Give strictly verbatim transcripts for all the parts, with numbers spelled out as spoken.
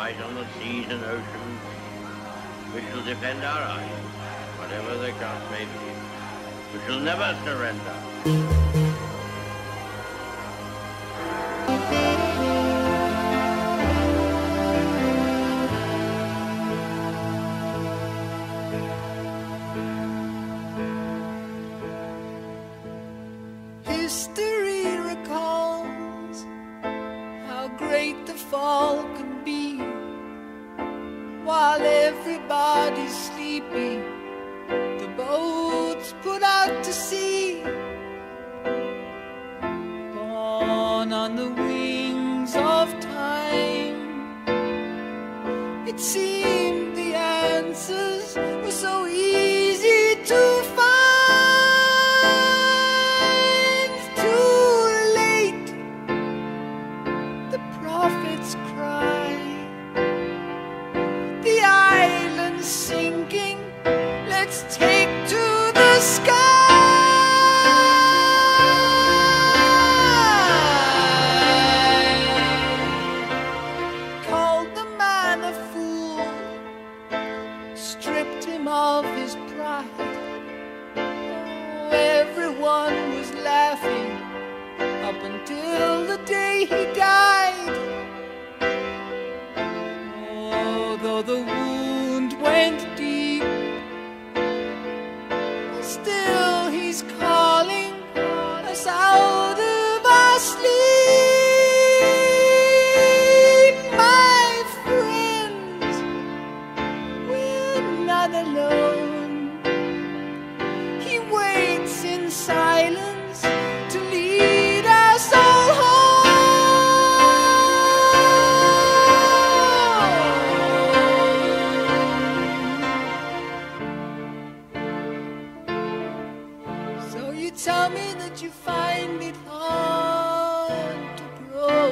fight on the seas and oceans. We shall defend our island, whatever the cost may be. We shall never surrender. History recalls how great the fall can be. While everybody's sleeping, the boats put out to sea. Borne on the wings of time, it seemed the answers were so easy to find. Prophets cry, the island's sinking, let's take to the sky. Called the man a fool, stripped him of his pride. Oh, everyone was laughing up until the day he died. Though the wound went deep, still he's calling us out of our sleep. My friends, we're not alone. He waits in silence to lead us all home. You tell me that you find it hard to grow.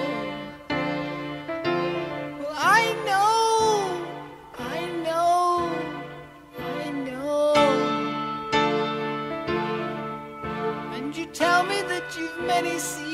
Well, I know, I know, I know. And you tell me that you've many seasons